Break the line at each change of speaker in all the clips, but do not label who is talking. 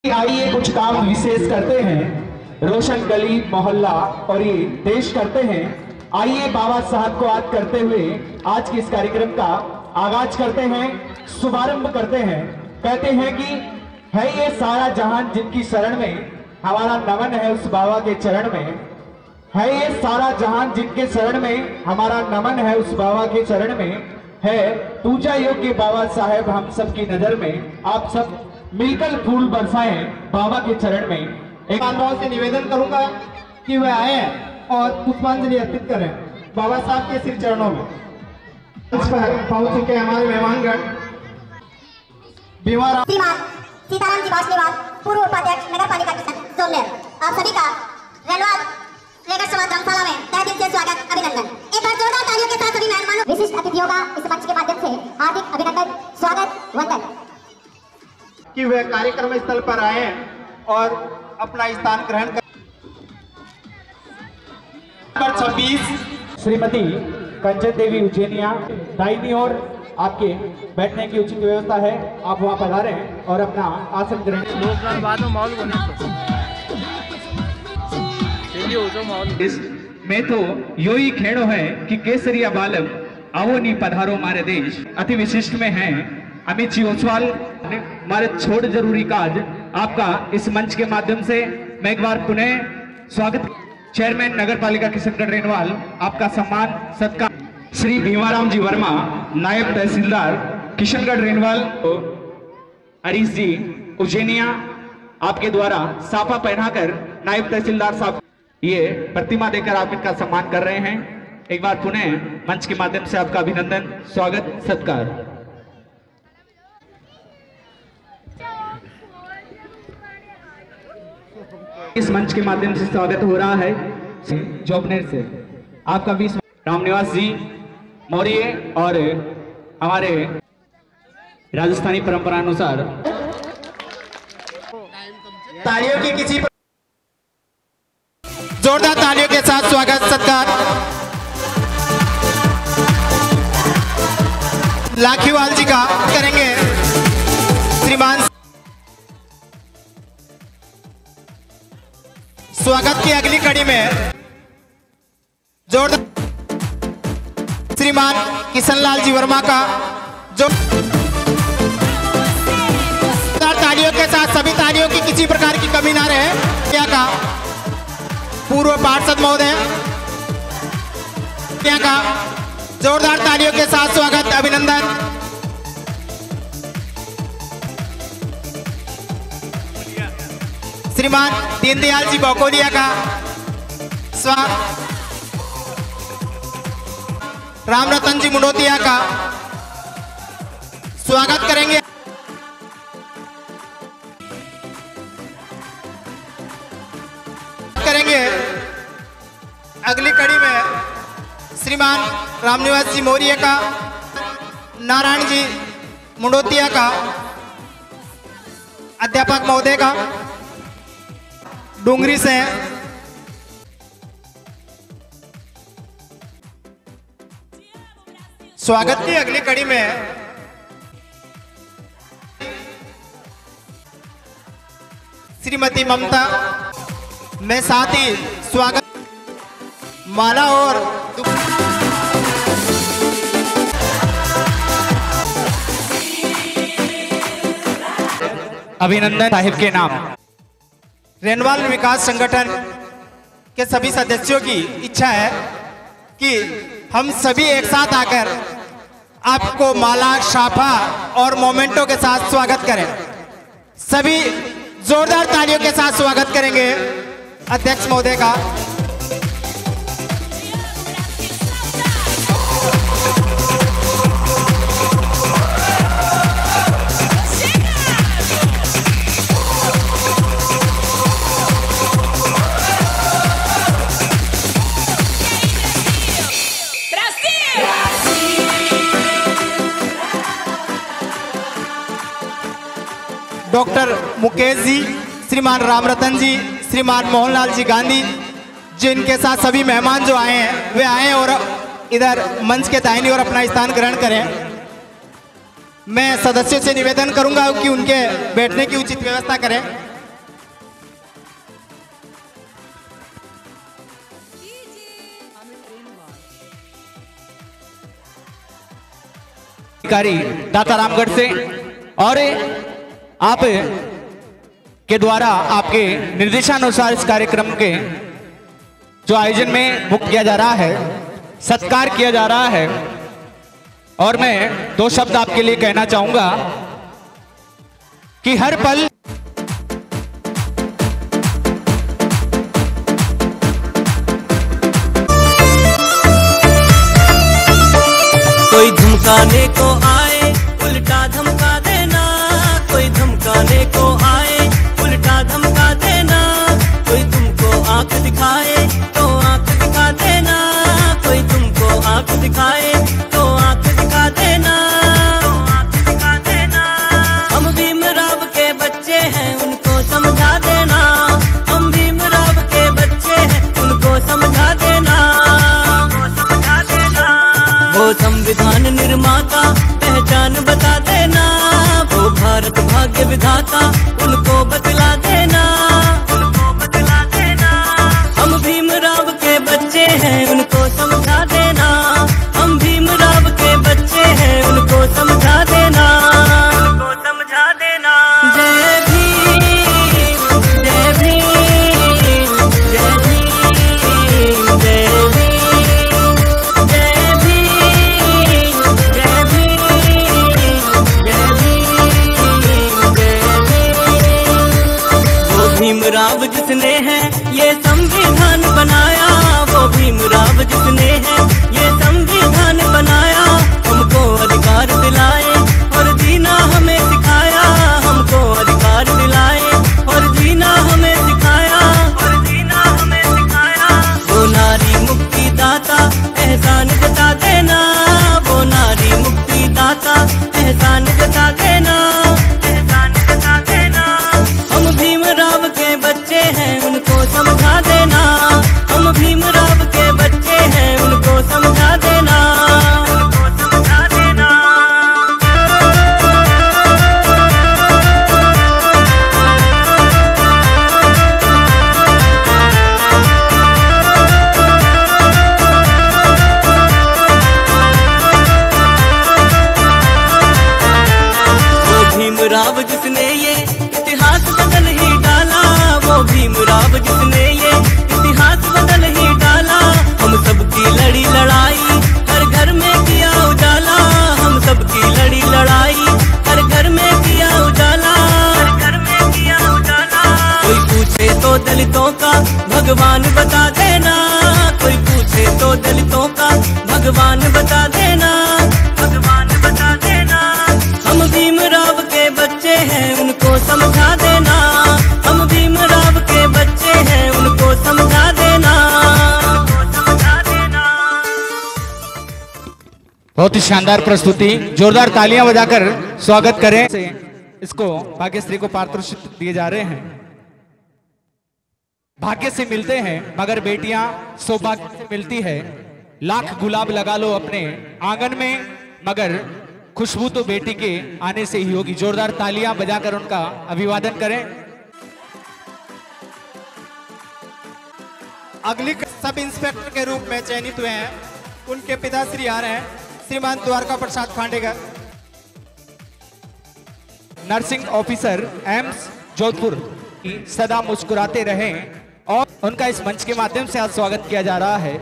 आइए कुछ काम विशेष करते हैं, रोशन गली मोहल्ला और ये देश करते हैं। आइए बाबा साहब को याद करते हुए आज के इस कार्यक्रम का आगाज करते हैं, शुभारंभ करते हैं। कहते हैं कि है ये सारा जहान जिनकी शरण में, हमारा नमन है उस बाबा के चरण में। है ये सारा जहान जिनके शरण में, हमारा नमन है उस बाबा के चरण में। है पूजा योग्य बाबा साहेब हम सब की नजर में, आप सब मिलकर फूल बरसाएं बाबा के चरण में।
एक बात से निवेदन करूंगा कि वह आए और पुष्पांजलि अर्पित करें बाबा साहब के सिर चरणों में। इस पर पहुंच चुके हमारे मेहमानगण
श्रीमान सीताराम जी बासलेवाल, पूर्व उपाध्यक्ष नगर पालिका जोमनेर। आप सभी का रेलवाल लेकर समाज धर्मशाला में तहे दिल से स्वागत, अभिनंदन। एक बार जोरदार तालियों के साथ सभी मेहमानों विशिष्ट अतिथियों का इस मंच के माध्यम से हार्दिक अभिनंदन, स्वागत, वंदन।
कि वह कार्यक्रम स्थल पर आए और अपना स्थान ग्रहण कर। 26
श्रीमती कंचन देवी उज्जैनिया, दाहिनी ओर आपके बैठने की उचित व्यवस्था है, आप वहां पधारें और अपना आसन ग्रहण। मैं तो यो ही खेड़ो है कि केसरिया बालम आवो नी पधारो मारे देश। अति विशिष्ट में हैं अमित जी ओसवाल, हमारे छोड़ जरूरी काज आपका इस मंच के माध्यम से मैं एक बार पुनः स्वागत। चेयरमैन नगर पालिका किशनगढ़ रेनवाल, आपका सम्मान सत्कार। श्री भीमाराम जी वर्मा, नायब तहसीलदार किशनगढ़ रेनवाल, हरीश जी उज्जैनिया, आपके द्वारा साफा पहनाकर नायब तहसीलदार साहब ये प्रतिमा देकर आप इनका सम्मान कर रहे हैं। एक बार पुनः मंच के माध्यम से आपका अभिनंदन, स्वागत, सत्कार। इस मंच के माध्यम से स्वागत हो रहा है जोबनेर से आपका 20 रामनिवास जी मौर्य और हमारे राजस्थानी परंपरा अनुसार
तालियों की किसी जोरदार तालियों के साथ स्वागत, सत्कार। लाखीवाल जी का करेंगे श्रीमान। स्वागत की अगली कड़ी में जोरदार श्रीमान किशनलाल जी वर्मा का जो तालियों के साथ, सभी तालियों की किसी प्रकार की कमी ना रहे। क्या का पूर्व पार्षद महोदय क्या का जोरदार तालियों के साथ स्वागत, अभिनंदन। श्रीमान दीनदयाल जी बौकोलिया का स्वागत। रामरतन जी मुंडोतिया का स्वागत करेंगे। अगली कड़ी में श्रीमान रामनिवास जी मौर्य का, नारायण जी मुंडोतिया का, अध्यापक महोदय का डूंगरी से। स्वागत की अगली कड़ी में श्रीमती ममता, मैं साथ ही स्वागत माला और
अभिनंदन साहिब के नाम।
रेनवाल विकास संगठन के सभी सदस्यों की इच्छा है कि हम सभी एक साथ आकर आपको माला, शाफा और मोमेंटो के साथ स्वागत करें। सभी जोरदार तालियों के साथ स्वागत करेंगे अध्यक्ष महोदय का। डॉक्टर मुकेश जी, श्रीमान रामरतन जी, श्रीमान मोहनलाल जी गांधी, जिनके साथ सभी मेहमान जो आए हैं वे आए और इधर मंच के दाहिनी ओर अपना स्थान ग्रहण करें। मैं सदस्यों से निवेदन करूंगा कि उनके बैठने की उचित व्यवस्था करें।
अधिकारी दाता रामगढ़ से, और आप के द्वारा आपके निर्देशानुसार इस कार्यक्रम के जो आयोजन में मुक्त किया जा रहा है, सत्कार किया जा रहा है। और मैं 2 शब्द आपके लिए कहना चाहूंगा कि हर पल
कोई धमकाने को आए उल्टा धमका देना, कोई धमकाने को आए उल्टा धमका देना, कोई तुमको आंख दिखाए तो आंख दिखा देना, कोई तुमको आंख दिखाए तो आंख दिखा देना, तो आंख दिखा देना। हम भीमराव के बच्चे हैं उनको समझा देना, हम भीमराव के बच्चे हैं उनको समझा देना, समझा देना। वो संविधान निर्माता पहचान बता देना, वो भारत भाग्य विधाता उनको बतला देना, उनको बतला देना। हम भीमराव के बच्चे हैं उनको समझा देना, हम भीमराव के बच्चे हैं उनको समझा देना, उनको समझा देना। जय भीम, जय भीम, जय भीम, जय भीम, जय भीम, जय भीम, जय भीम, जय भीम। वो भीमराव जिसने है ये संविधान बनाया, वो भीमराव जिसने है ये संविधान बनाया, हमको अधिकार दिलाए और जीना हमें सिखाया, हमको अधिकार दिलाए और जीना हमें सिखाया, और जीना हमें सिखाया। वो नारी मुक्ति दाता एहसान जता देना, वो नारी मुक्ति दाता एहसान जता देना, एहसान जता देना। हम भीमराव के बच्चे हैं उनको समझा देना, हम भीमराव के बच्चे हैं उनको समझा देना, उनको समझा देना। वो भीमराव जिसने ये इतिहास बदल ही डाला, वो भीमराव जिसने ये इतिहास बदल ही डाला। हम सबकी लड़ी लड़ाई हर घर में किया उजाला, हम सबकी लड़ी लड़ाई हर घर में किया उजाला, हर घर में किया उजाला। कोई पूछे तो दलितों का भगवान बता देना, कोई पूछे तो दलितों का भगवान बता देना, भगवान बता देना। हम भीमराव के बच्चे हैं उनको समझा देना, हम भीमराव के बच्चे हैं उनको समझा देना, उनको समझा देना।
बहुत ही शानदार प्रस्तुति, जोरदार तालियां बजाकर स्वागत करें। इसको भाग्यश्री को पारितोषिक दिए जा रहे हैं। भाग्य से मिलते हैं मगर बेटियां सौभाग्य से मिलती है, लाख गुलाब लगा लो अपने आंगन में मगर खुशबू तो बेटी के आने से ही होगी। जोरदार तालियां बजाकर उनका अभिवादन करें।
अगली सब इंस्पेक्टर के रूप में चयनित हुए हैं, उनके पिताश्री आ रहे हैं, Shriman Dwarka Prasad Khandekar,
nursing officer AIIMS Jodhpur, सदा मुस्कुराते रहें, और उनका इस मंच के माध्यम से आज स्वागत किया जा रहा है।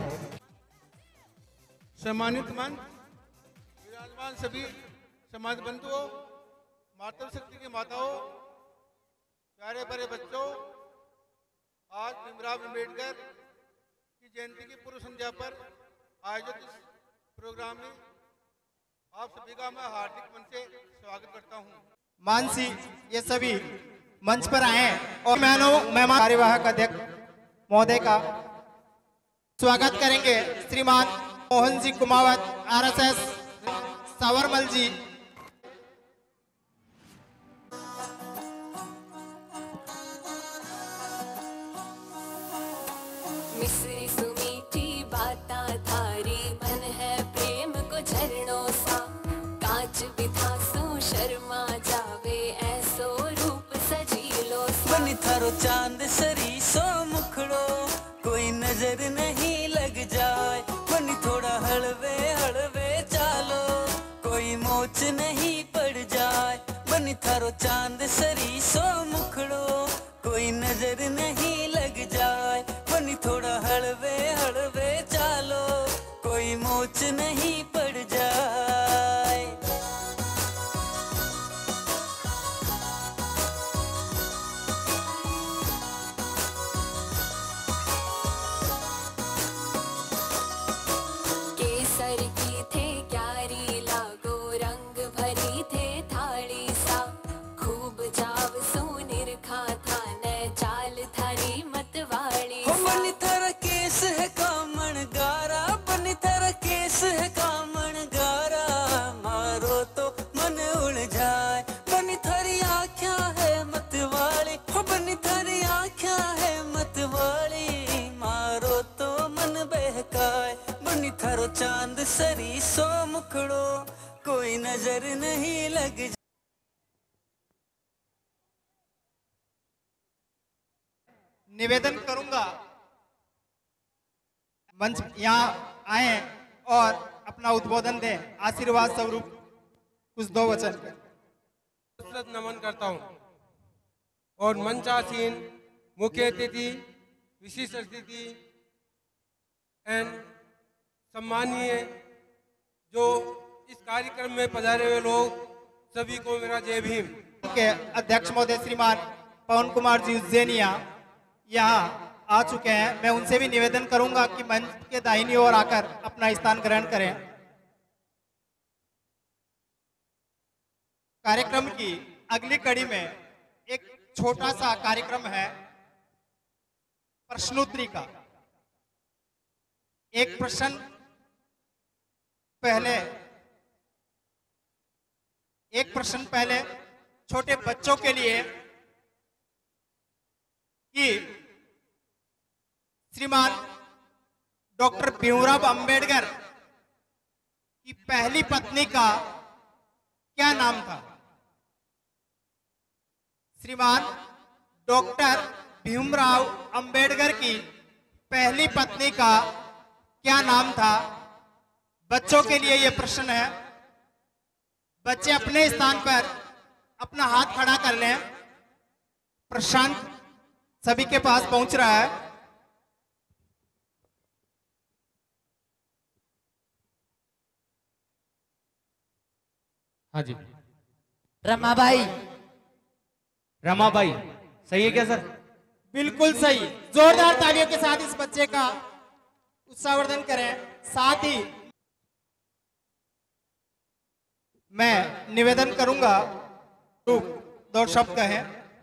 सम्मानित मंच, विराजमान सभी समाज बंधुओं, मातृशक्ति की माताओं, प्यारे बड़े बच्चों, आज भीमराव अम्बेडकर की जयंती की पूर्व संध्या पर आयोजित इस प्रोग्राम में आप सभी का मैं हार्दिक मन से स्वागत करता हूं।
मानसी ये सभी मंच पर आए और मेहमान कार्यवाहक अध्यक्ष महोदय का स्वागत करेंगे। श्रीमान मोहन जी कुमावत, RSS सावरमल जी।
मिश्री सुमीठी बाता थारी, मन है प्रेम को झरनों सा, कांच बिथा सो शर्मा जावे, ऐसो रूप सजीलो सा।
बनी थारो चांद सरी सो मुखड़ो, कोई नजर नहीं लग जाए, बनी थोड़ा हलवे हलवे चालो, कोई मोच नहीं पड़ जाए, बनी थारो चांद सरी सो मुखड़ो, कोई नजर नहीं लग जाए, बनी थोड़ा हलवे हलवे चालो, कोई मोच नहीं पड़ जाए।
केसर की थे क्यारी लागो, रंग भरी थे थाली सा, खूब जाव सोनिर खा था न चाल थारी मतवाली
हो
सा।
बनी थारा केस है कामण गारा, बनी थारा केस है कामण गारा, मारो तो मन उड़ जाए, बनी थारी आँखियाँ है मतवाली, हो बनी थारी आँखियाँ है मतवाली, मारो तो मन बहकाए, बनी थारो चांद सरी सो मुखड़ो, कोई नजर नहीं लग जाए।
निवेदन करूंगा मंच यहाँ आए और अपना उद्बोधन दें, आशीर्वाद स्वरूप कुछ दो वचन।
विस्तृत नमन करता हूँ और मंचासीन मुख्य अतिथि, विशिष्ट अतिथि एंड सम्मानीय जो इस कार्यक्रम में पधारे हुए लोग, सभी को मेरा जय भीम।
के अध्यक्ष महोदय श्रीमान पवन कुमार जी उज्जैनिया यहाँ आ चुके हैं। मैं उनसे भी निवेदन करूंगा कि मंच के दाहिनी ओर आकर अपना स्थान ग्रहण करें। कार्यक्रम की अगली कड़ी में एक छोटा सा कार्यक्रम है प्रश्नोत्तरी का। एक प्रश्न पहले छोटे बच्चों के लिए कि श्रीमान डॉक्टर भीमराव अंबेडकर की पहली पत्नी का क्या नाम था? श्रीमान डॉक्टर भीमराव अंबेडकर की पहली पत्नी का क्या नाम था? बच्चों के लिए यह प्रश्न है। बच्चे अपने स्थान पर अपना हाथ खड़ा कर लें। प्रशांत सभी के पास पहुंच रहा है।
हाँ जी,
रमाबाई।
रमाबाई सही है क्या सर?
बिल्कुल सही। जोरदार तालियों के साथ इस बच्चे का उत्साहवर्धन करें। साथ ही मैं निवेदन करूंगा दो शब्द कहें।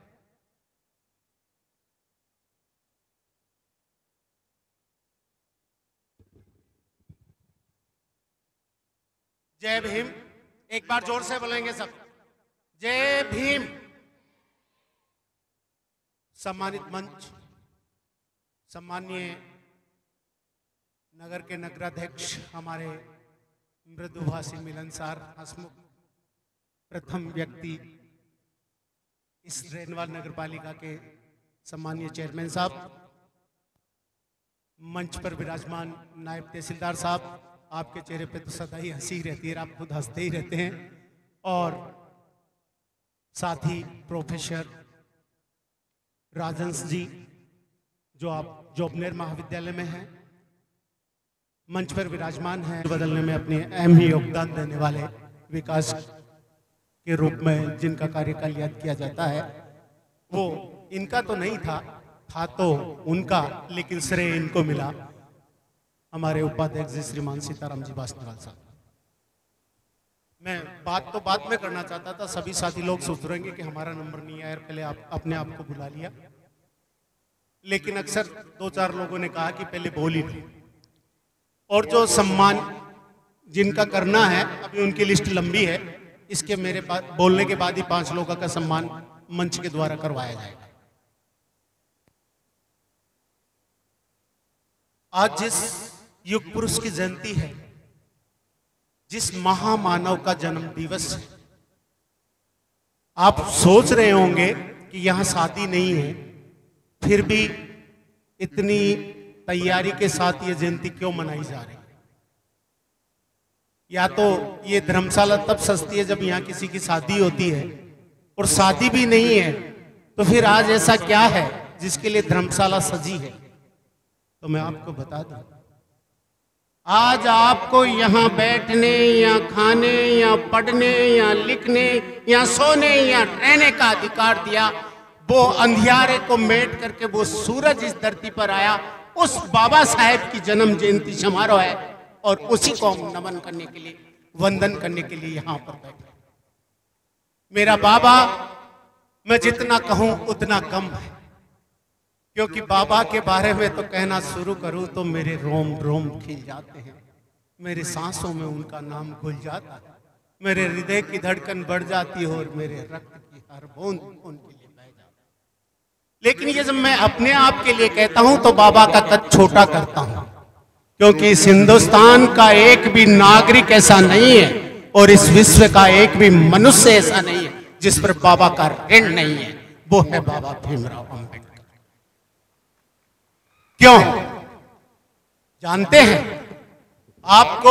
जय भीम। एक बार जोर से बोलेंगे सब, जय भीम। सम्मानित मंच, सम्मानीय नगर के नगराध्यक्ष हमारे मृदुभाषी मिलनसार हसमुख प्रथम व्यक्ति इस रेनवाल नगर पालिका के सम्मानीय चेयरमैन साहब, मंच पर विराजमान नायब तहसीलदार साहब, आपके चेहरे पे तो सदा ही हंसी रहती है, आप खुद हंसते ही रहते हैं, और साथ ही प्रोफेसर राजंस जी जो आप जोबनेर महाविद्यालय में हैं, मंच पर विराजमान हैं, बदलने में अपने अहम योगदान देने वाले विकास के रूप में जिनका कार्यकाल याद किया जाता है, वो इनका तो नहीं था तो उनका, लेकिन श्रेय इनको मिला, हमारे उपाध्यक्ष जी श्रीमान सीताराम जी बासनेवाल साहब। मैं बात तो बाद में करना चाहता था, सभी साथी लोग सोच रहे हैं कि हमारा नंबर नहीं आया, पहले आप अपने आप को बुला लिया, लेकिन अक्सर दो चार लोगों ने कहा कि पहले बोल ही लो। और जो सम्मान जिनका करना है, अभी उनकी लिस्ट लंबी है, इसके मेरे बोलने के बाद ही 5 लोगों का सम्मान मंच के द्वारा करवाया जाएगा। आज जिस युग पुरुष की जयंती है, जिस महामानव का जन्म दिवस है, आप सोच रहे होंगे कि यहां शादी नहीं है, फिर भी इतनी तैयारी के साथ ये जयंती क्यों मनाई जा रही है। या तो ये धर्मशाला तब सजती है जब यहाँ किसी की शादी होती है, और शादी भी नहीं है, तो फिर आज ऐसा क्या है जिसके लिए धर्मशाला सजी है? तो मैं आपको बता दूं, आज आपको यहाँ बैठने या खाने या पढ़ने या लिखने या सोने या रहने का अधिकार दिया, वो अंधियारे को मेट करके वो सूरज इस धरती पर आया, उस बाबा साहेब की जन्म जयंती समारोह है, और उसी को हम नमन करने के लिए, वंदन करने के लिए यहाँ पर बैठे। मेरा बाबा, मैं जितना कहूँ उतना कम है, क्योंकि बाबा के बारे में तो कहना शुरू करूं तो मेरे रोम रोम खिल जाते हैं, मेरे सांसों में उनका नाम घुल जाता है, मेरे हृदय की धड़कन बढ़ जाती है और मेरे रक्त की हर बूंद उनके लिए बह जाती है। लेकिन ये जब मैं अपने आप के लिए कहता हूं तो बाबा का कद छोटा करता हूं, क्योंकि इस हिंदुस्तान का एक भी नागरिक ऐसा नहीं है और इस विश्व का एक भी मनुष्य ऐसा नहीं है जिस पर बाबा का ऋण नहीं है, वो है बाबा भीमराव अम्बेडकर। क्यों? जानते हैं, आपको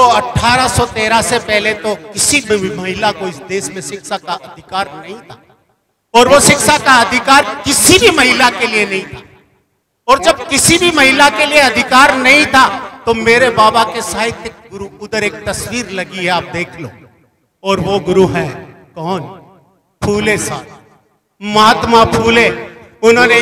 1813 से पहले तो किसी भी महिला को इस देश में शिक्षा का अधिकार नहीं था, और वो शिक्षा का अधिकार किसी भी महिला के लिए नहीं था। और जब किसी भी महिला के लिए अधिकार नहीं था तो मेरे बाबा के साहित्यिक गुरु, उधर एक तस्वीर लगी है, आप देख लो, और वो गुरु है कौन? फूले साहब, महात्मा फूले। उन्होंने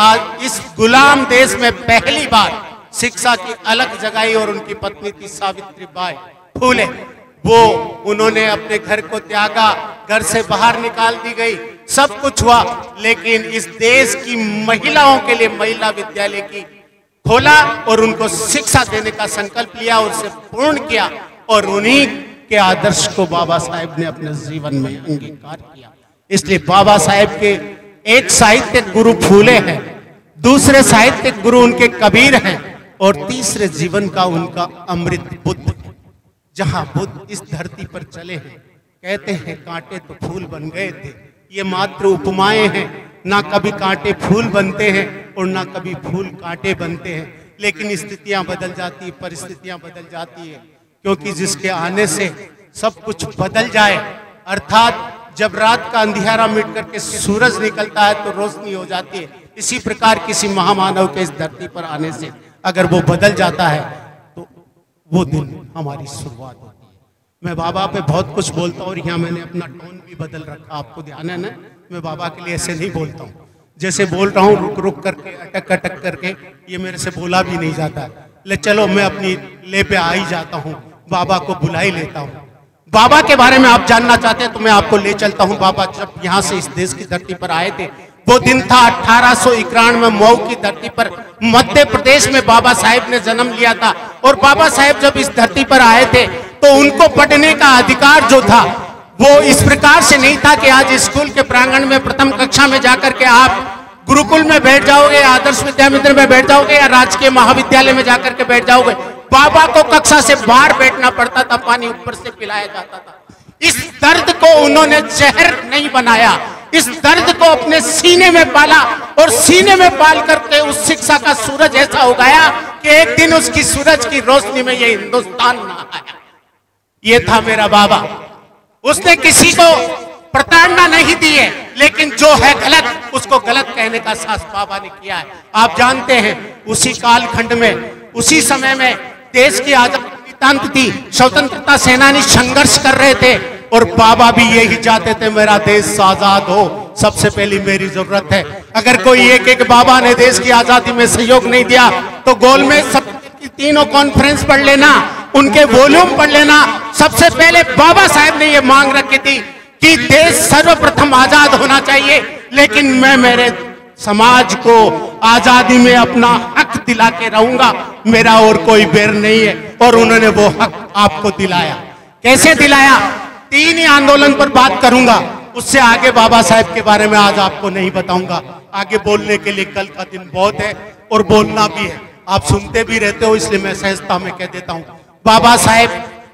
इस गुलाम देश में पहली बार शिक्षा की अलग जगाई, और उनकी पत्नी थी सावित्रीबाई फूले। वो उन्होंने अपने घर को त्यागा, घर से बाहर निकाल दी गई, सब कुछ हुआ, लेकिन इस देश की महिलाओं के लिए महिला विद्यालय की खोला और उनको शिक्षा देने का संकल्प लिया और उसे पूर्ण किया, और उन्हीं के आदर्श को बाबा साहेब ने अपने जीवन में अंगीकार किया। इसलिए बाबा साहेब के एक साहित्यिक गुरु फूले हैं, दूसरे साहित्यिक गुरु उनके कबीर हैं, और तीसरे जीवन का उनका अमृत बुद्ध। जहां बुद्ध इस धरती पर चले हैं, कहते हैं कांटे तो फूल बन गए थे। ये मात्र उपमाएं हैं, ना कभी कांटे फूल बनते हैं और ना कभी फूल कांटे बनते हैं, लेकिन स्थितियां बदल जाती, परिस्थितियां बदल जाती है, क्योंकि जिसके आने से सब कुछ बदल जाए, अर्थात जब रात का अंधियारा मिट करके सूरज निकलता है तो रोशनी हो जाती है, इसी प्रकार किसी महामानव के इस धरती पर आने से अगर वो बदल जाता है तो वो दिन हमारी शुरुआत होती है। मैं बाबा पे बहुत कुछ बोलता हूँ, और यहाँ मैंने अपना टोन भी बदल रखा, आपको ध्यान है ना? मैं बाबा के लिए ऐसे नहीं बोलता हूँ, जैसे बोल रहा हूँ रुक रुक करके, अटक अटक करके, ये मेरे से बोला भी नहीं जाता। ले चलो मैं अपनी ले पे आ ही जाता हूँ, बाबा को बुला ही लेता हूँ। बाबा के बारे में आप जानना चाहते हैं तो मैं आपको ले चलता हूँ। बाबा जब यहाँ से इस देश की धरती पर आए थे, वो दिन था 1891 में मऊ की धरती पर, मध्य प्रदेश में बाबा साहेब ने जन्म लिया था। और बाबा साहेब जब इस धरती पर आए थे तो उनको पढ़ने का अधिकार जो था वो इस प्रकार से नहीं था कि आज स्कूल के प्रांगण में प्रथम कक्षा में जाकर के आप गुरुकुल में बैठ जाओगे, आदर्श विद्यामित्र में बैठ जाओगे, या राजकीय महाविद्यालय में जाकर के बैठ जाओगे। बाबा को कक्षा से बाहर बैठना पड़ता था, पानी ऊपर से पिलाया जाता था। इस दर्द को उन्होंने जहर नहीं बनाया, इस दर्द को अपने सीने में पाला, और सीने में पाल करके उस शिक्षा का सूरज ऐसा उगाया कि एक दिन उसकी सूरज की रोशनी में ये हिंदुस्तान ना आया। ये था मेरा बाबा। उसने किसी को प्रताड़ना नहीं दी है, लेकिन जो है गलत उसको गलत कहने का साहस बाबा ने किया है। आप जानते हैं उसी कालखंड में, उसी समय में देश की आजादी थी, स्वतंत्रता सेनानी संघर्ष कर रहे थे, और बाबा भी यही चाहते थे मेरा देश आजाद हो, सबसे पहली मेरी जरूरत है। अगर कोई एक एक बाबा ने देश की आजादी में सहयोग नहीं दिया तो गोल में सब तीनों कॉन्फ्रेंस पढ़ लेना, उनके वॉल्यूम पढ़ लेना। सबसे पहले बाबा साहेब ने यह मांग रखी थी कि देश सर्वप्रथम आजाद होना चाहिए, लेकिन मैं मेरे समाज को आजादी में अपना हक दिला के रहूंगा, मेरा और कोई बैर नहीं है। और उन्होंने वो हक आपको दिलाया। कैसे दिलाया? 3 ही आंदोलन पर बात करूंगा, उससे आगे बाबा साहेब के बारे में आज आपको नहीं बताऊंगा। आगे बोलने के लिए कल का दिन बहुत है और बोलना भी है, आप सुनते भी रहते हो, इसलिए मैं सहजता में कह देता हूं। बाबा साहेब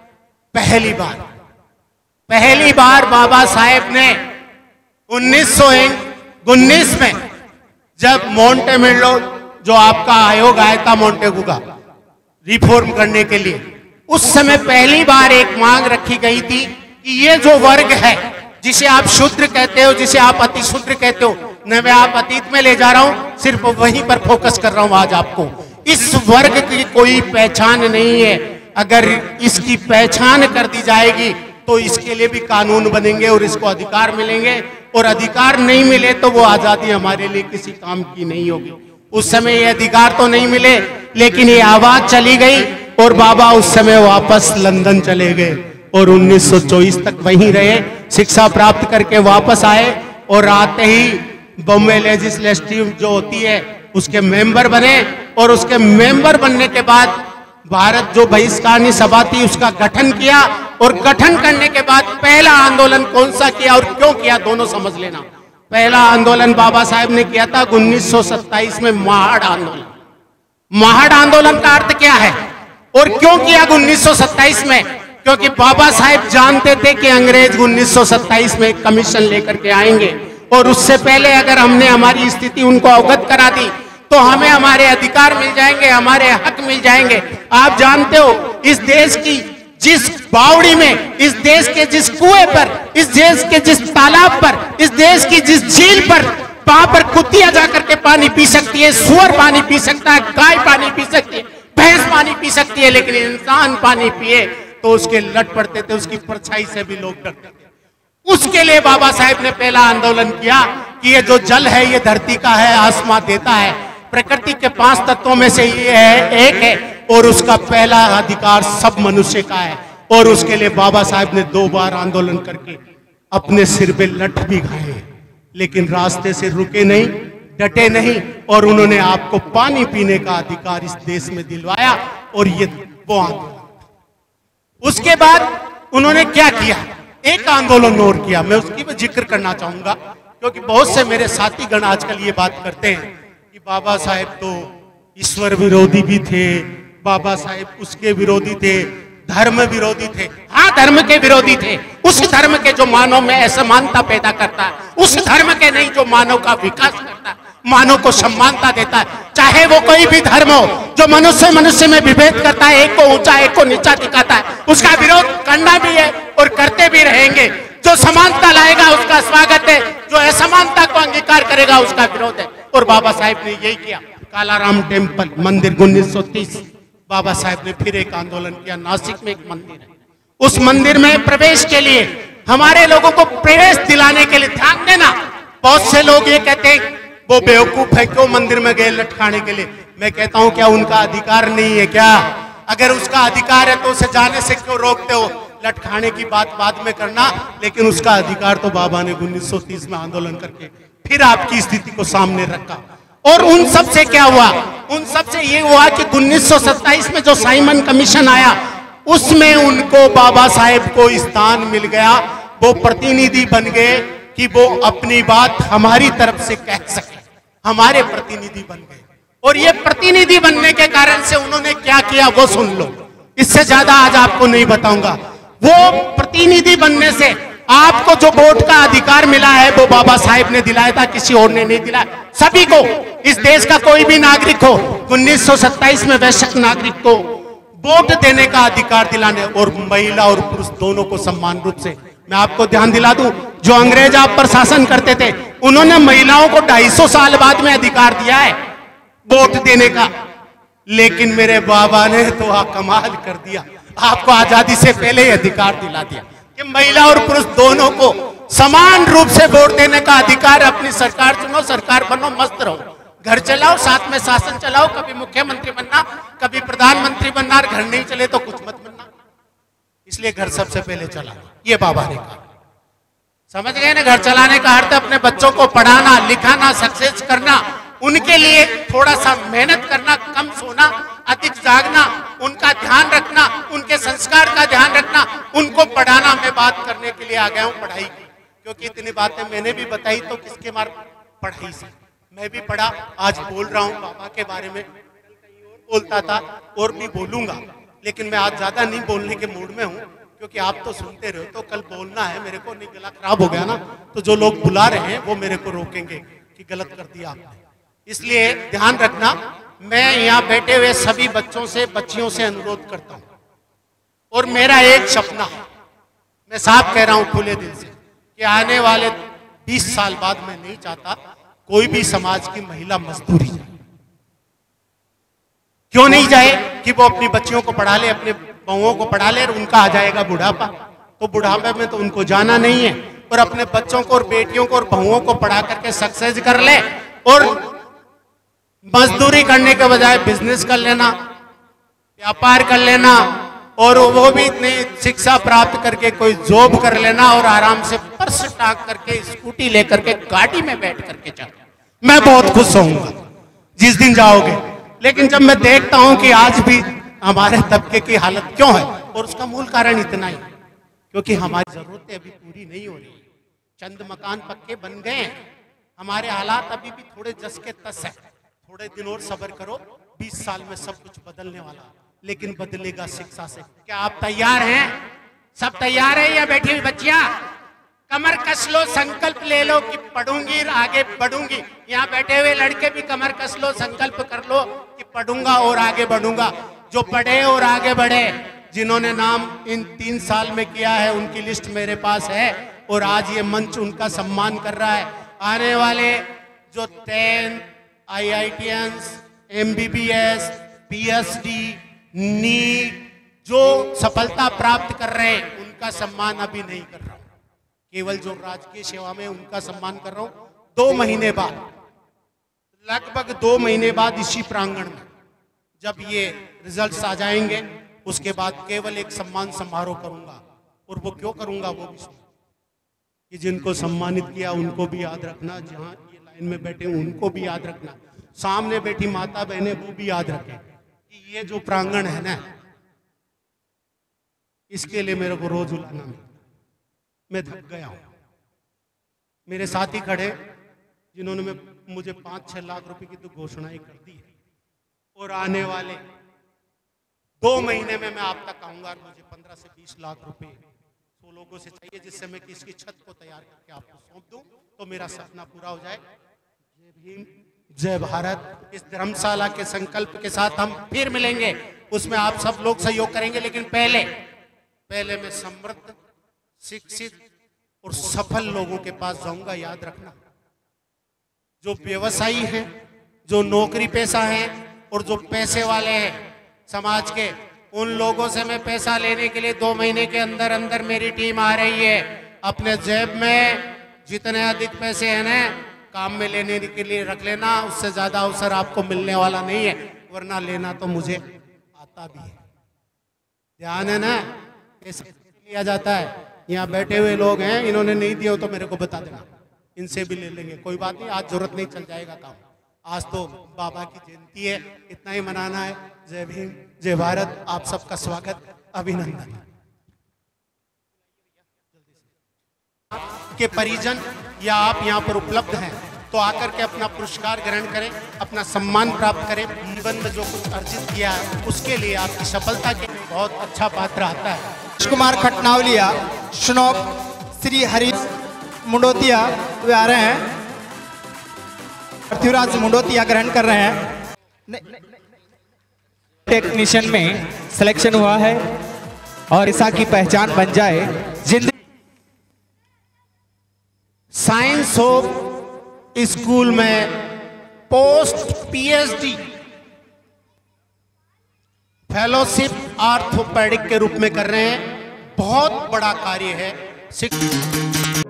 पहली बार बाबा साहेब ने 1919 में जब मोंटेमेलो जो आपका आयोग आया था मोंटेगू का रिफॉर्म करने के लिए, उस समय पहली बार एक मांग रखी गई थी कि ये जो वर्ग है जिसे आप शूद्र कहते हो, जिसे आप अति शूद्र कहते हो, न मैं आप अतीत में ले जा रहा हूं, सिर्फ वहीं पर फोकस कर रहा हूं आज आपको। इस वर्ग की कोई पहचान नहीं है। अगर इसकी पहचान कर दी जाएगी तो इसके लिए भी कानून बनेंगे और इसको अधिकार मिलेंगे, और अधिकार नहीं मिले तो वो आजादी हमारे लिए किसी काम की नहीं होगी। उस समय ये अधिकार तो नहीं मिले, लेकिन ये आवाज चली गई और बाबा उस समय वापस लंदन चले गए और 1924 तक वहीं रहे, शिक्षा प्राप्त करके वापस आए और आते ही बॉम्बे लेजिस्लेटिव जो होती है उसके मेंबर बने, और उसके मेंबर बनने के बाद भारत जो बहिष्कारणी सभा थी उसका गठन किया, और गठन करने के बाद पहला आंदोलन कौन सा किया और क्यों किया, दोनों समझ लेना। पहला आंदोलन बाबा साहेब ने किया था 1927 में महाड़ आंदोलन। महाड़ आंदोलन का अर्थ क्या है और क्यों किया 1927 में? क्योंकि बाबा साहेब जानते थे कि अंग्रेज 1927 में कमीशन लेकर के आएंगे, और उससे पहले अगर हमने हमारी स्थिति उनको अवगत करा दी तो हमें हमारे अधिकार मिल जाएंगे, हमारे हक मिल जाएंगे। आप जानते हो इस देश की जिस बावड़ी में, इस देश के जिस कुएं पर, इस देश के जिस तालाब पर, इस देश की जिस झील पर, वहां पर कुत्तियां जाकर के पानी पी सकती है, सुअर पानी पी सकता है, गाय पानी पी सकती है, भैंस पानी पी सकती है, लेकिन इंसान पानी पिए तो उसके लट पड़ते थे, उसकी परछाई से भी लोग डरते थे। उसके लिए बाबा साहेब ने पहला आंदोलन किया कि ये जो जल है ये धरती का है, आसमां देता है, प्रकृति के 5 तत्वों में से ये है, एक है, और उसका पहला अधिकार सब मनुष्य का है। और उसके लिए बाबा साहेब ने 2 बार आंदोलन करके अपने सिर पे लठ भी खाए, लेकिन रास्ते से रुके नहीं, डटे नहीं, और उन्होंने आपको पानी पीने का अधिकार इस देश में दिलवाया, और ये वो आंदोलन। उसके बाद उन्होंने क्या किया, एक आंदोलन और किया, मैं उसकी भी जिक्र करना चाहूंगा, क्योंकि बहुत से मेरे साथीगण आजकल ये बात करते हैं कि बाबा साहेब तो ईश्वर विरोधी भी थे, बाबा साहेब उसके विरोधी थे, धर्म विरोधी थे। हाँ, धर्म के विरोधी थे, उस धर्म के जो मानव में असमानता पैदा करता है, उस धर्म के नहीं जो मानव का विकास करता है, मानव को सम्मानता देता है। चाहे वो कोई भी धर्म हो, जो मनुष्य मनुष्य में विभेद करता है, एक को ऊंचा एक को नीचा दिखाता है, उसका विरोध करना भी है और करते भी रहेंगे। जो समानता लाएगा उसका स्वागत है, जो असमानता को अंगीकार करेगा उसका विरोध है। और बाबा साहेब ने यही किया। कालाराम टेम्पल मंदिर 1930 बाबा साहेब ने फिर एक आंदोलन किया। नासिक में एक मंदिर है, उस मंदिर में प्रवेश के लिए, हमारे लोगों को प्रवेश दिलाने के लिए, ध्यान देना, बहुत से लोग ये कहते हैं वो बेवकूफ है, क्यों मंदिर में गए लटकाने के लिए। मैं कहता हूं क्या उनका अधिकार नहीं है क्या? अगर उसका अधिकार है तो उसे जाने से क्यों रोकते हो? लटकाने की बात बाद में करना, लेकिन उसका अधिकार तो बाबा ने 1930 में आंदोलन करके फिर आपकी स्थिति को सामने रखा। और उन सब से क्या हुआ? उन सब से ये हुआ कि 1927 में जो साइमन कमीशन आया उसमें उनको, बाबा साहेब को स्थान मिल गया, वो प्रतिनिधि बन गए कि वो अपनी बात हमारी तरफ से कह सके, हमारे प्रतिनिधि बन गए। और ये प्रतिनिधि बनने के कारण से उन्होंने क्या किया वो सुन लो, इससे ज्यादा आज आपको नहीं बताऊंगा। वो प्रतिनिधि बनने से आपको जो वोट का अधिकार मिला है वो बाबा साहेब ने दिलाया था, किसी और ने नहीं दिलाया। सभी को, इस देश का कोई भी नागरिक हो, 1927 में वैश्विक नागरिक को वोट देने का अधिकार दिलाने, और महिला और पुरुष दोनों को समान रूप से। मैं आपको ध्यान दिला दूं, जो अंग्रेज आप पर शासन करते थे उन्होंने महिलाओं को 250 साल बाद में अधिकार दिया है वोट देने का, लेकिन मेरे बाबा ने तो कमाल कर दिया, आपको आजादी से पहले ही अधिकार दिला दिया कि महिला और पुरुष दोनों को समान रूप से वोट देने का अधिकार। अपनी सरकार चुनो, सरकार बनो, मस्त रहो, घर चलाओ, साथ में शासन चलाओ, कभी मुख्यमंत्री बनना, कभी प्रधानमंत्री बनना, घर नहीं चले तो कुछ मत बनना, इसलिए घर सबसे पहले चला, ये बाबा ने कहा। समझ गए ना? घर चलाने का अर्थ अपने बच्चों को पढ़ाना, लिखाना, सक्सेस करना, उनके लिए थोड़ा सा मेहनत करना, कम सोना, अधिक जागना, उनका ध्यान रखना, उनके संस्कार का ध्यान रखना, उनको पढ़ाना। मैं बात करने के लिए आ गया हूँ पढ़ाई की, क्योंकि इतनी बातें मैंने भी बताई तो किसके मार पढ़ाई से मैं भी पढ़ा, आज बोल रहा हूँ बाबा के बारे में, बोलता था और भी बोलूंगा, लेकिन मैं आज ज्यादा नहीं बोलने के मूड में हूँ, क्योंकि आप तो सुनते रहो, तो कल बोलना है मेरे को, नहीं गला खराब हो गया ना तो जो लोग बुला रहे हैं वो मेरे को रोकेंगे कि गलत कर दिया आपने। इसलिए ध्यान रखना, मैं यहाँ बैठे हुए सभी बच्चों से, बच्चियों से अनुरोध करता हूँ, और मेरा एक सपना है, मैं साफ कह रहा हूं खुले दिल से, कि आने वाले 20 साल बाद मैं नहीं चाहता कोई भी समाज की महिला मजदूरी जाए। क्यों नहीं जाए? कि वो अपनी बच्चियों को पढ़ा ले, अपने बहुओं को पढ़ा ले, और उनका आ जाएगा बुढ़ापा, तो बुढ़ापे में तो उनको जाना नहीं है, और अपने बच्चों को और बेटियों को और बहुओं को पढ़ा करके सक्सेस कर ले, और मजदूरी करने के बजाय बिजनेस कर लेना, व्यापार कर लेना, और वो भी इतनी शिक्षा प्राप्त करके कोई जॉब कर लेना, और आराम से पर्स टाक करके स्कूटी लेकर के गाड़ी में बैठ करके जाना। मैं बहुत खुश होऊंगा जिस दिन जाओगे। लेकिन जब मैं देखता हूं कि आज भी हमारे तबके की हालत क्यों है, और उसका मूल कारण इतना ही, क्योंकि हमारी जरूरतें अभी पूरी नहीं हो रही। चंद मकान पक्के बन गए हैं, हमारे हालात अभी भी थोड़े जस के तस है। थोड़े दिन और सब्र करो, 20 साल में सब कुछ बदलने वाला, लेकिन बदलेगा शिक्षा से। क्या आप तैयार हैं? सब तैयार है या बैठी हुई बच्चियां? कमर कस लो, संकल्प ले लो कि पढ़ूंगी और आगे बढ़ूंगी। यहाँ बैठे हुए लड़के भी कमर कस लो, संकल्प कर लो कि पढ़ूंगा और आगे बढ़ूंगा। जो पढ़े और आगे बढ़े, जिन्होंने नाम इन 3 साल में किया है, उनकी लिस्ट मेरे पास है, और आज ये मंच उनका सम्मान कर रहा है। आने वाले जो 10 IITians, MBBS, PhD, नीट जो सफलता प्राप्त कर रहे हैं, उनका सम्मान अभी नहीं कर रहा हूं। केवल जो राजकीय सेवा में, उनका सम्मान कर रहा हूं। 2 महीने बाद, लगभग 2 महीने बाद इसी प्रांगण में जब ये रिजल्ट्स आ जाएंगे, उसके बाद केवल एक सम्मान समारोह करूंगा। और वो क्यों करूंगा वो भी सुनो, कि जिनको सम्मानित किया उनको भी याद रखना, जहां ये लाइन में बैठे उनको भी याद रखना, सामने बैठी माता बहनें वो भी याद रखें कि ये जो प्रांगण है ना, इसके लिए मेरे को रोज उलाना मैं थक गया हूं। मेरे साथी खड़े जिन्होंने मुझे 5-6 लाख रुपए की तो घोषणाएं कर दी है, और आने वाले 2 महीने में मैं आप तक आऊंगा, और मुझे 15 से 20 लाख रुपए 100 लोगों से चाहिए, जिससे मैं किसकी छत को तैयार करके आपको सौंप दूं, तो मेरा सपना पूरा हो जाए। जय भीम, जय भारत। इस धर्मशाला के संकल्प के साथ हम फिर मिलेंगे, उसमें आप सब लोग सहयोग करेंगे। लेकिन पहले मैं समृद्ध, शिक्षित और सफल लोगों के पास जाऊंगा। याद रखना, जो व्यवसायी हैं, जो नौकरी पेशा हैं, और जो पैसे वाले हैं समाज के, उन लोगों से मैं पैसा लेने के लिए 2 महीने के अंदर अंदर मेरी टीम आ रही है। अपने जेब में जितने अधिक पैसे हैं ना, काम में लेने के लिए रख लेना, उससे ज्यादा अवसर आपको मिलने वाला नहीं है, वरना लेना तो मुझे आता भी है। ध्यान है ना, कैसे लिया जाता है। यहाँ बैठे हुए लोग हैं, इन्होंने नहीं दिया हो तो मेरे को बता देना, इनसे भी ले लेंगे, कोई बात नहीं, आज जरूरत नहीं, चल जाएगा काम। आज तो बाबा की जयंती है, इतना ही मनाना है। जय भीम, जय भारत। आप सबका स्वागत, अभिनंदन। के परिजन या आप यहाँ पर उपलब्ध हैं तो आकर के अपना पुरस्कार ग्रहण करें, अपना सम्मान प्राप्त करें। जीवन में जो कुछ अर्जित किया है उसके लिए आपकी सफलता के बहुत अच्छा पात्र आता है।
कुमार खटनावलिया, श्नोक श्री हरि मुंडोतिया वे आ रहे हैं, पृथ्वीराज मुंडोतिया ग्रहण कर रहे हैं।
टेक्नीशियन में सिलेक्शन हुआ है और ऐसा की पहचान बन जाए जिंदगी।
साइंस हो स्कूल में पोस्ट PhD फेलोशिप आर्थोपेडिक के रूप में कर रहे हैं। बहुत बड़ा कार्य है।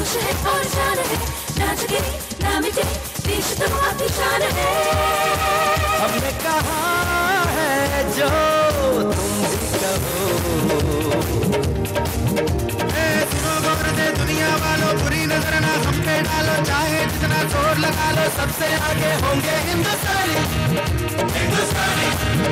जोश है और जान है, ना झुके ना मिटे, देश तो आपकी शान है।
हमने कहा है जो तुम भी कहो।
दुनिया वालों बुरी नजर ना हम पे डालो, चाहे जितना जोर लगा लो, सबसे आगे होंगे हिंदुस्तानी, हिंदुस्तानी।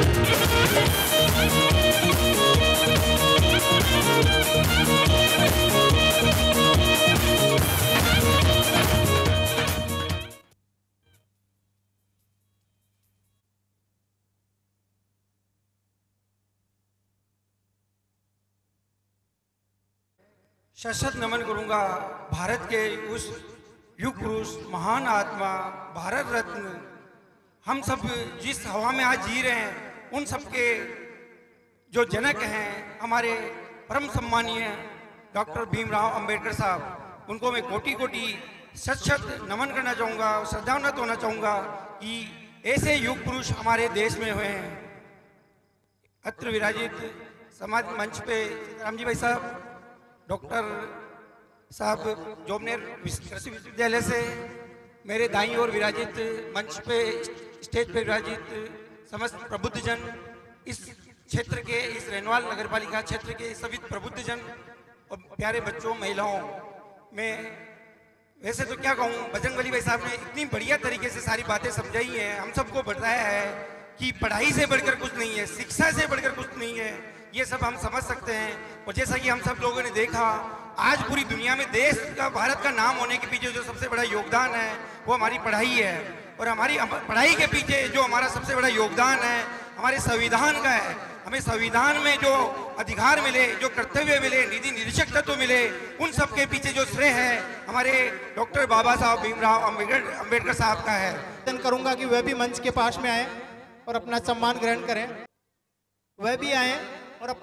सशक्त नमन करूंगा भारत के उस युग पुरुष, महान आत्मा, भारत रत्न, हम सब जिस हवा में आज जी रहे हैं, उन सब के जो जनक हैं, हमारे परम सम्मानीय डॉक्टर भीमराव अंबेडकर साहब, उनको मैं कोटि कोटि सशक्त नमन करना चाहूँगा, श्रद्धान्वित होना चाहूँगा कि ऐसे युग पुरुष हमारे देश में हुए हैं। अत्र विराजित समाज मंच पे सीताराम जी भाई साहब, डॉक्टर साहब जोबनेर कृषि विश्वविद्यालय से, मेरे दाईं ओर विराजित मंच पे, स्टेज पे विराजित समस्त प्रबुद्धजन, इस क्षेत्र के, इस रेनवाल नगर पालिका क्षेत्र के सभी प्रबुद्धजन और प्यारे बच्चों, महिलाओं, मैं वैसे तो क्या कहूँ, बजरंग बली भाई साहब ने इतनी बढ़िया तरीके से सारी बातें समझाई हैं, हम सबको बताया है कि पढ़ाई से बढ़कर कुछ नहीं है, शिक्षा से बढ़कर कुछ नहीं है, ये सब हम समझ सकते हैं। और जैसा कि हम सब लोगों ने देखा, आज पूरी दुनिया में देश का, भारत का नाम होने के पीछे जो सबसे बड़ा योगदान है वो हमारी पढ़ाई है। और हमारी पढ़ाई के पीछे जो हमारा सबसे बड़ा योगदान है हमारे संविधान का है। हमें संविधान में जो अधिकार मिले, जो कर्तव्य मिले, नीति निरीक्षक तत्व मिले, उन सब के पीछे जो श्रेय है हमारे डॉक्टर बाबा साहब भीमराव अंबेडकर साहब का है।
करूंगा कि वह भी मंच के पास में आए और अपना सम्मान ग्रहण करें। वह भी आए और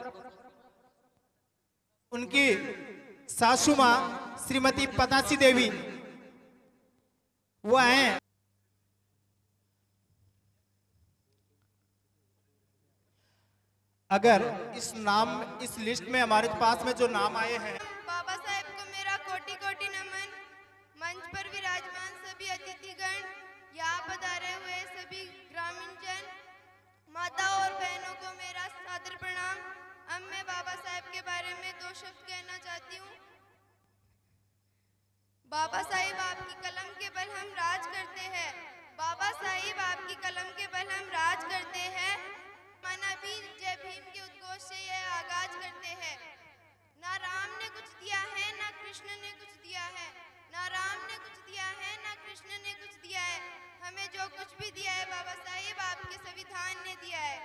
उनकी सासू माँ श्रीमती पतासी देवी वो आए। अगर इस लिस्ट में हमारे पास में जो नाम आए हैं,
बाबा साहेब को मेरा कोटि कोटि नमन। मंच पर विराजमान सभी अतिथिगण, यहाँ पधारे हुए सभी ग्रामीण जन, माता और बहनों को मेरा सादर प्रणाम। अब मैं बाबा साहेब के बारे में दो शब्द कहना चाहती हूँ। बाबा साहेब आपकी कलम के बल हम राज करते हैं। बाबा साहेब आपकी कलम के बल हम राज करते हैं। माना भी जय भीम के उद्घोष से यह आगाज करते हैं। ना राम ने कुछ दिया है, ना कृष्ण ने कुछ दिया है। ना राम ने कुछ दिया है, ना कृष्ण ने कुछ दिया है। हमें जो कुछ भी दिया है बाबा साहेब आपके संविधान ने दिया है।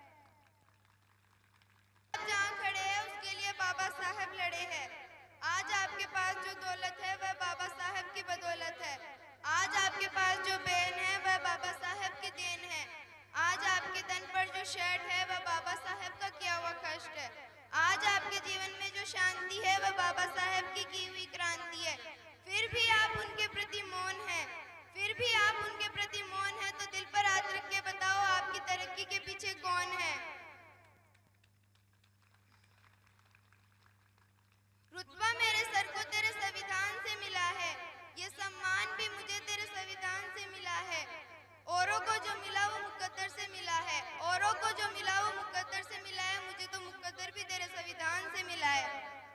आप जहाँ खड़े हैं उसके लिए बाबा साहेब लड़े हैं। आज आपके पास जो दौलत है वह बाबा साहेब की बदौलत है। आज आपके पास जो बहन है वह बाबा साहेब की देन है। आज आपके तन पर जो शर्ट है वह बाबा साहेब का किया हुआ कष्ट है। आज आपके जीवन में जो शांति है वह बाबा साहेब की हुई क्रांति है। फिर भी आप उनके प्रति मौन हैं। फिर भी आप उनके प्रति मौन हैं, तो दिल पर हाथ रख के बताओ आपकी तरक्की के पीछे कौन है। रुतबा मेरे सर को तेरे संविधान से मिला है। ये सम्मान भी मुझे तेरे संविधान से मिला है। औरों को जो मिला वो मुकद्दर से मिला है। औरों को जो मिला वो मुकद्दर से मिला है। मुझे तो मुकद्दर भी तेरे संविधान से मिला है।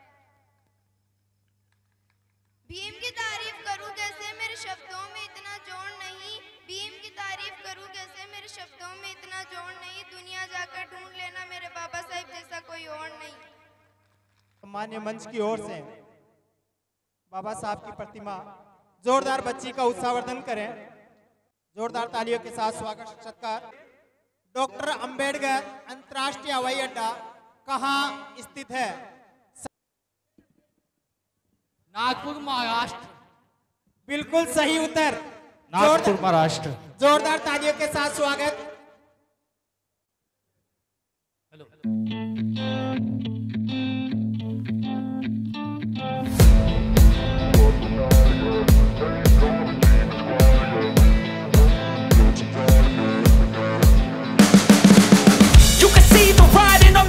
भीम की तारीफ करूं कैसे, मेरे शब्दों में इतना जोड़ नहीं। भीम की तारीफ करूं कैसे, मेरे शब्दों में इतना जोड़ नहीं। दुनिया जाकर ढूंढ लेना मेरे बाबा साहेब जैसा कोई और नहीं।
सम्मान्य मंच की ओर से बाबा साहब की प्रतिमा जोरदार बच्ची का उत्साहवर्धन करें। जोरदार तालियों के साथ स्वागत सत्कार। डॉक्टर अंबेडकर अंतर्राष्ट्रीय हवाई अड्डा कहाँ स्थित है?
नागपुर महाराष्ट्र।
बिल्कुल सही उत्तर,
नागपुर महाराष्ट्र।
जोरदार तालियों के साथ स्वागत।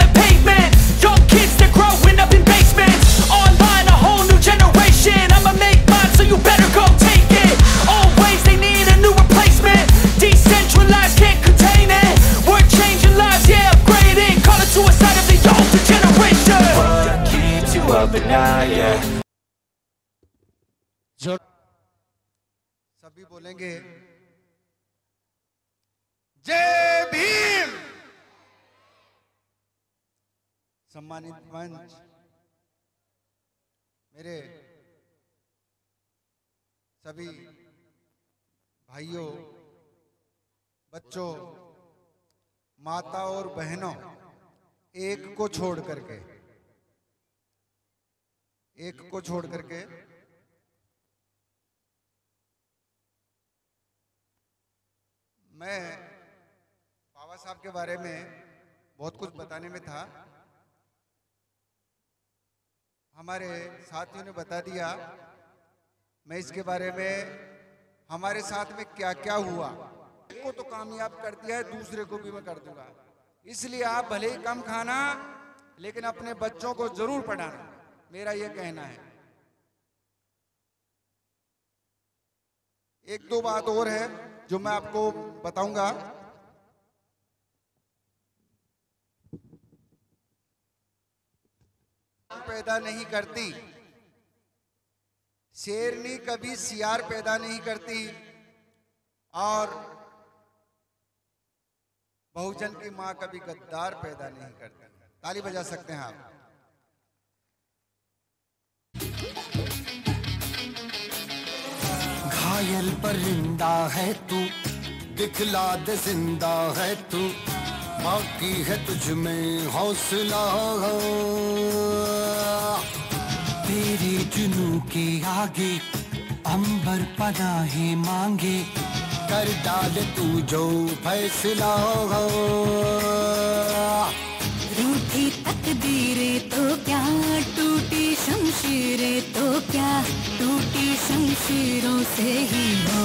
Young kids, they're growing up in basements. Online, a whole new generation. I'ma make
सभी बोलेंगे जय भीम। सम्मानित मंच, मेरे सभी भाइयों, बच्चों, माता और बहनों, एक को छोड़ करके मैं बाबा साहब के बारे में बहुत कुछ बताने में था। हमारे साथियों ने बता दिया। मैं इसके बारे में हमारे साथ में क्या क्या हुआ, एक को तो कामयाब कर दिया है, दूसरे को भी मैं कर दूंगा। इसलिए आप भले ही कम खाना, लेकिन अपने बच्चों को जरूर पढ़ाना, मेरा ये कहना है। एक दो बात और है जो मैं आपको बताऊंगा। पैदा नहीं करती, शेरनी कभी सियार पैदा नहीं करती, और बहुजन की मां कभी गद्दार पैदा नहीं करती। ताली बजा सकते हैं आप।
घायल परिंदा है तू, दिखला दे जिंदा है तू, बाकी है तुझ में हौसला। तेरे जुनू के आगे अंबर पनाहे मांगे, कर डाल तू जो फैसला।
रूठी तकदीरें तो क्या, टूटी शमशीरें तो क्या, टूटी शमशीरों से ही हो।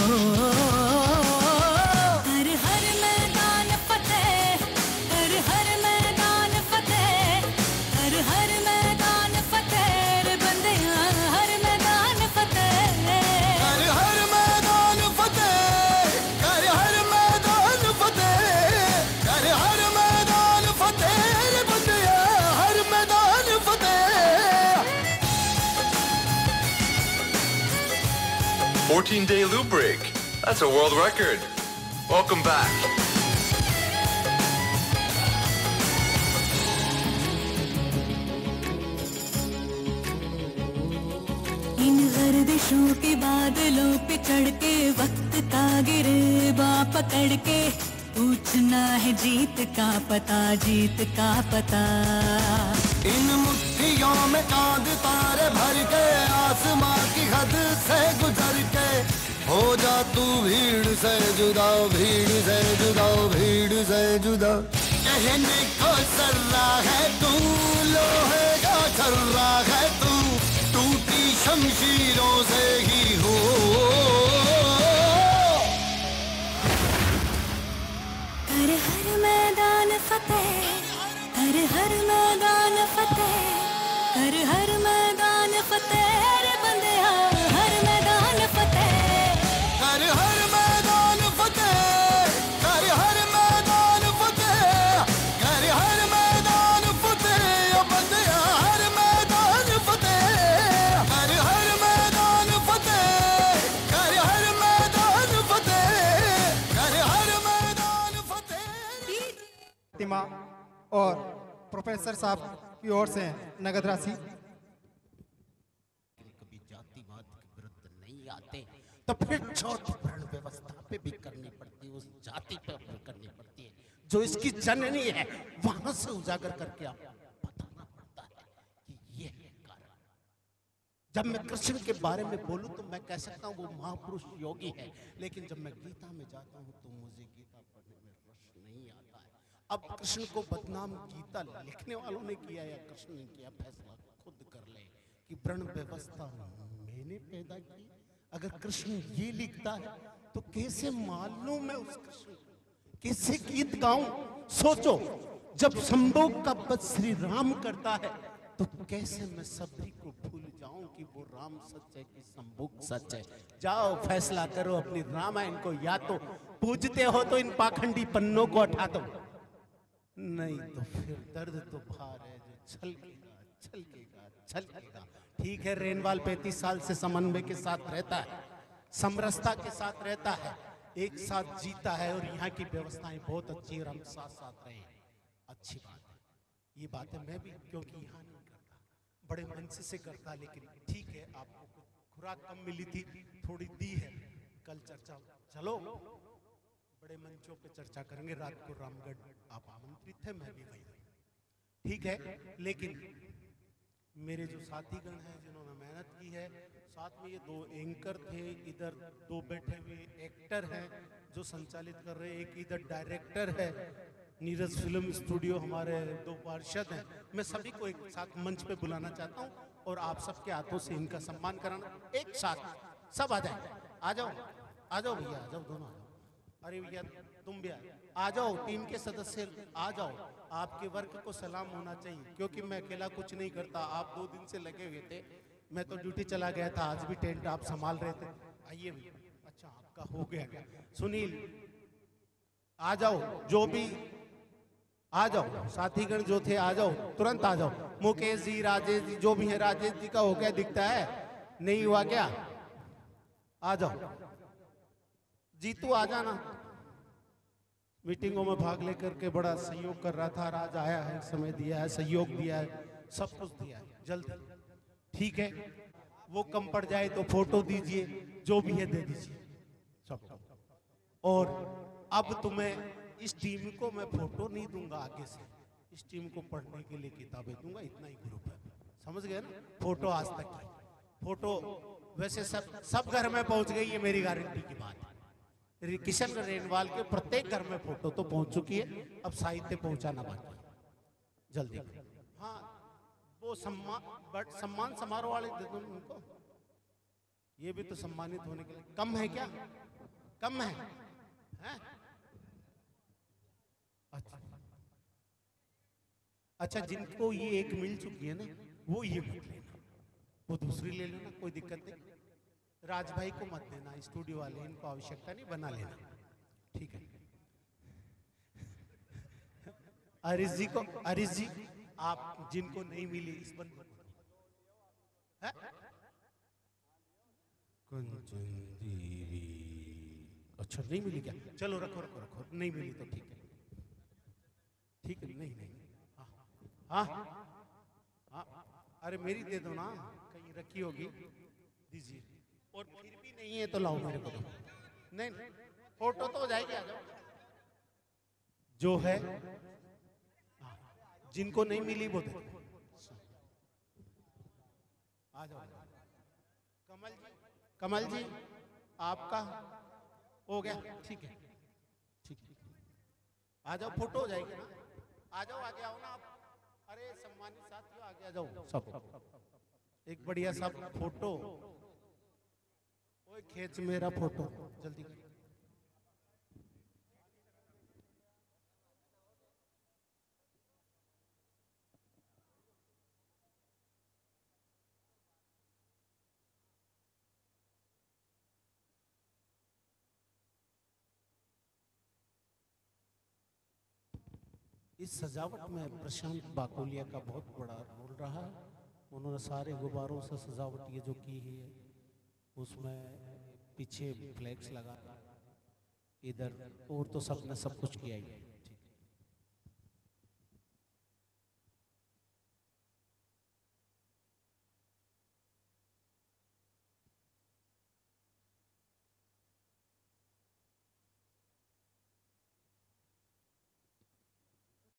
हर हर मैदान फतेह, हर हर मैदान फतेह, हर हर मैदान फतेह रे बंदिया, हर मैदान फतेह,
हर हर मैदान फतेह, हर हर मैदान फतेह, हर हर मैदान फतेह रे बंदिया, हर मैदान फतेह।
14-day loop break. That's a world record. Welcome back.
इन गर्दिशों के बादलों पे चढ़ के वक्त का गिरेबा पकड़ के, पूछना है जीत का पता, जीत का पता।
इन मुट्ठियों में चांद तारे भर के, आसमां की हद से गुजर के, हो जा तू भीड़ से जुदा, भीड़ से जुदा, भीड़ से जुदा। कहने को सर्रा है तू, लोहे का छर्रा है तू, टूटी शमशीरों से ही हो।
कर हर मैदान फतेह, कर हर मैदान फतेह, कर हर मैदान फतेह रे बंदिया, हर मैदान फतेह,
कर हर मैदान फतेह, कर हर मैदान फतेह, कर हर मैदान फतेह, ओ बंदिया हर मैदान फतेह, कर हर मैदान फतेह, कर हर मैदान फतेह, कर हर मैदान फतेह।
प्रतिमा और प्रोफेसर साहब की ओर से नगद राशि।
कभी जातिवाद के विरुद्ध नहीं आते तो फिर चौथी वर्ण व्यवस्था पे भी करनी पड़ती है, उस जाति पे करनी पड़ती है जो इसकी जननी है, वहां से उजागर करके आप बताना पड़ता है कि ये है कारण। जब मैं कृष्ण के बारे में बोलूं तो मैं कह सकता हूं वो महापुरुष योगी है, लेकिन जब मैं गीता में जाता हूं तो मुझे गीता पढ़ने में रस नहीं आता है। अब कृष्ण को बदनाम गीता लिखने वालों ने किया या कृष्ण ने किया, फैसला खुद कर ले कि वर्ण व्यवस्था मैंने पैदा की। अगर कृष्ण ये लिखता है तो कैसे मालूम मैं उस कृष्ण को, कैसे गीत गाऊं? सोचो, जब संभोग का वध श्री राम करता है तो कैसे मैं सभी को भूल जाऊं कि वो राम सच है कि संभोग सच है। जाओ फैसला करो अपनी रामायण को, या तो पूजते हो तो इन पाखंडी पन्नों को हटा दो, नहीं तो फिर दर्द तो भार है जो
छलकेगा छलकेगा। ठीक है, रेनवाल 35 साल से समन्वय के साथ रहता है, समरसता के साथ रहता है, एक साथ जीता है और यहाँ की व्यवस्थाएं बहुत अच्छी और हम साथ साथ रहे हैं, अच्छी बात है। ये बातें मैं भी क्योंकि यहाँ नहीं करता, बड़े मंच से करता, लेकिन ठीक है आपको खुराक कम मिली थी, थोड़ी दी है, कल चर्चा चलो बड़े मंचों पे चर्चा करेंगे। रात को रामगढ़ आप आमंत्रित थे, मैं भी वही, ठीक है। लेकिन मेरे जो साथीगण हैं जिन्होंने मेहनत की है, साथ में ये 2 एंकर थे, इधर 2 बैठे हुए एक्टर हैं जो संचालित कर रहे हैं, एक इधर डायरेक्टर है, नीरज फिल्म स्टूडियो हमारे 2 पार्षद हैं। मैं सभी को एक साथ मंच पे बुलाना चाहता हूँ और आप सबके हाथों से इनका सम्मान कराना, एक साथ सब आ जाए, आ जाओ भैया, आ जाओ दोनों, अरे भैया तुम भी आ जाओ, टीम के सदस्य आ जाओ। आपके वर्क को सलाम होना चाहिए क्योंकि मैं अकेला कुछ नहीं करता, आप 2 दिन से लगे हुए थे, मैं तो ड्यूटी चला गया था, आज भी टेंट आप संभाल रहे थे। आइए भैया, अच्छा आपका हो गया क्या? सुनील आ जाओ, जो भी आ जाओ, साथीगण जो थे आ जाओ, तुरंत आ जाओ। मुकेश जी, राजेश जी, जो भी है, राजेश जी का हो गया दिखता है, नहीं हुआ क्या? आ जाओ, जीतू आ जाना, मीटिंगों में भाग लेकर के बड़ा सहयोग कर रहा था, आज आया है, समय दिया है, सहयोग दिया है, सब कुछ दिया है, जल्दी ठीक है। वो कम पड़ जाए तो फोटो दीजिए, जो भी है दे दीजिए सब। और अब तुम्हें इस टीम को मैं फोटो नहीं दूंगा आगे से, इस टीम को पढ़ने के लिए किताबें दूंगा, इतना ही ग्रुप है, समझ गए ना? फोटो आज तक की फोटो वैसे सब घर में पहुंच गई है, मेरी गारंटी की बात है। किशन रेनवाल के प्रत्येक घर में फोटो तो पहुंच चुकी है, अब साहित्य पहुंचाना बाकी, जल्दी। हाँ, वो सम्मान समारोह वाले दे दो उनको, ये भी तो सम्मानित होने के लिए। कम है क्या? कम है, हैं? अच्छा, जिनको ये एक मिल चुकी है ना, वो ये मत लेना, वो दूसरी ले लेना, कोई दिक्कत नहीं। राज भाई को मत देना, स्टूडियो वाले, इनको आवश्यकता नहीं, बना लेना, ठीक है। अरिश जी आप जिनको नहीं मिली इस बंद, अच्छा नहीं मिली क्या? चलो रखो रखो रखो, नहीं मिली तो ठीक है, ठीक है। नहीं हाँ हाँ, अरे मेरी दे दो ना, कहीं रखी होगी, दीजिए। और फिर भी नहीं है तो लाओ मेरे को, नहीं फोटो तो हो जाएगी, आ जाओ। जो है जिनको नहीं मिली वो दे, आ जाओ। कमल जी आपका हो गया, ठीक है, ठीक है, आ जाओ, फोटो हो जाएगी ना, आ जाओ, आगे आओ ना आप। अरे सम्मानित साथियों आगे आ जाओ सब, एक बढ़िया सा फोटो, ओए खींच मेरा फोटो, जल्दी कर। इस सजावट में प्रशांत बाकोलिया का बहुत बड़ा रोल रहा है। उन्होंने सारे गुब्बारों से सजावट ये जो की है, उसमें पीछे फ्लैक्स लगा, इधर और तो सबने सब कुछ किया ही है।